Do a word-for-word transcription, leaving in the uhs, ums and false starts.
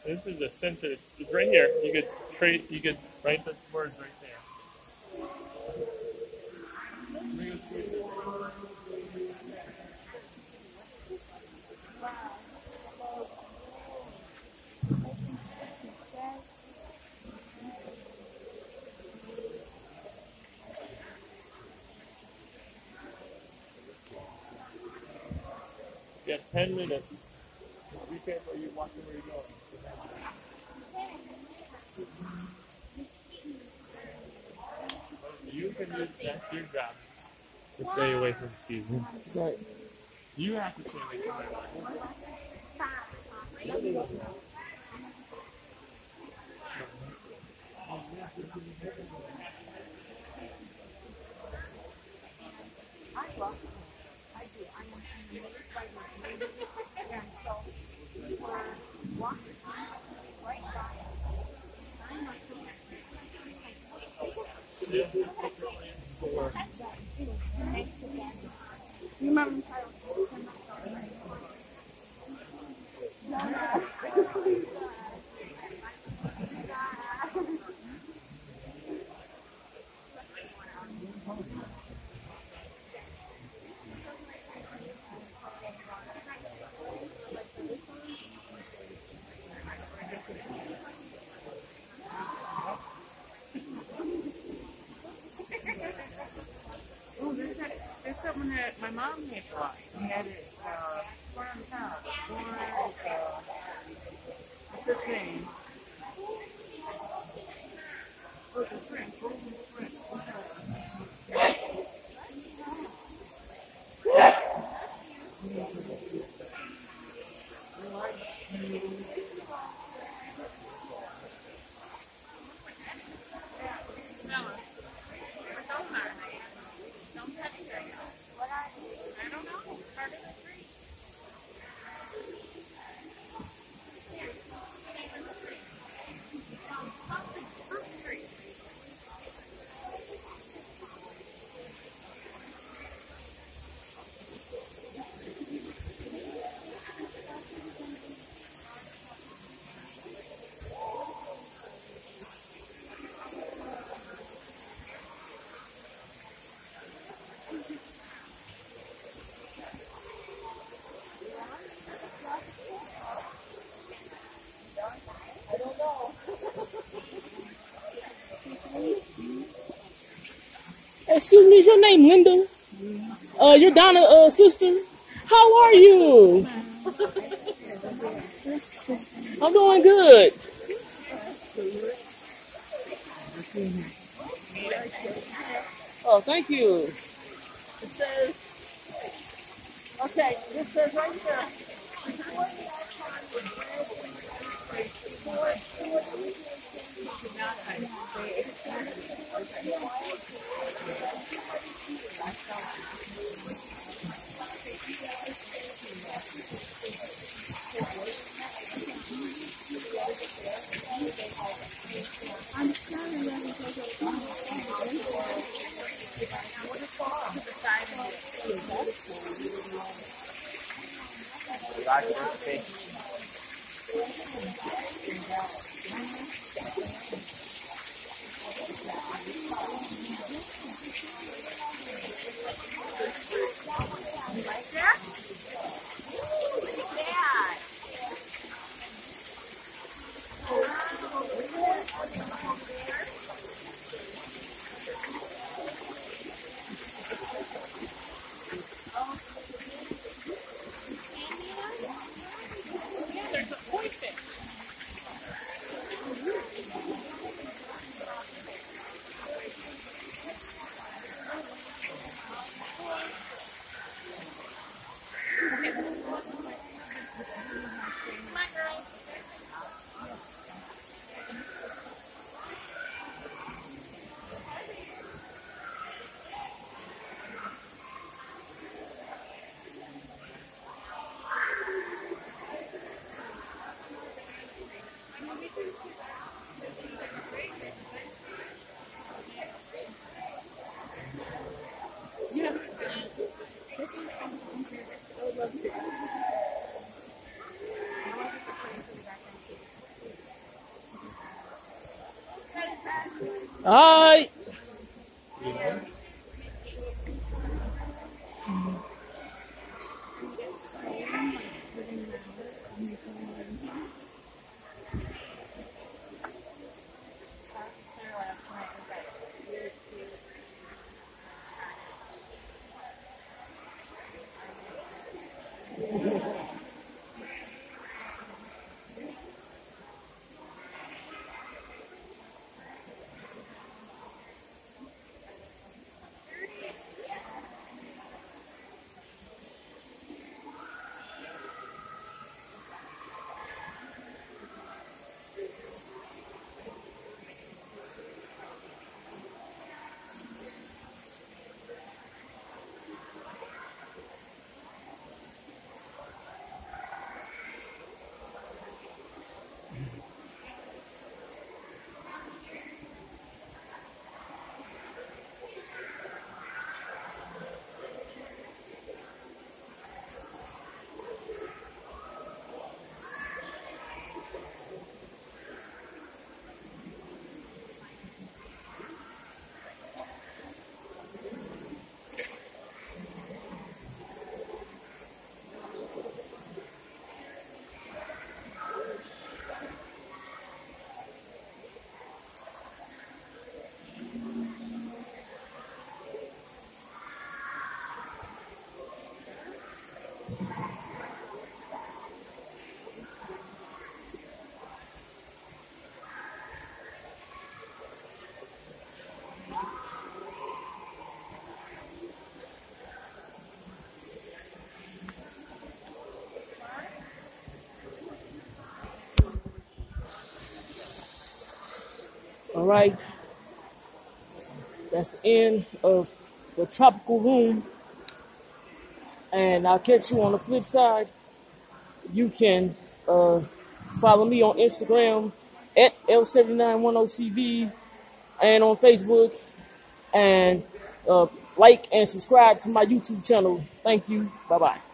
This is a sentence. It's right here. You could trade. You could write the words right there. You have ten minutes. Be careful. You're watching where you're going. You can use that's your job to stay away from Caesar. Sorry. You have to stay away from everyone. Oh, there's, that, there's something that my mom had bought. She had it, uh, corn on top. Corn, uh, what's its name? Oh, it's a French, golden French. Excuse me, is your name Linda? Uh, you're Donna's uh, sister? How are you? I'm doing good. Oh, thank you. It says, okay, this says right here. Alright. You know? Alright. That's the end of the tropical room. And I'll catch you on the flip side. You can uh, follow me on Instagram at L seven nine one zero T V and on Facebook. And uh, like and subscribe to my YouTube channel. Thank you. Bye-bye.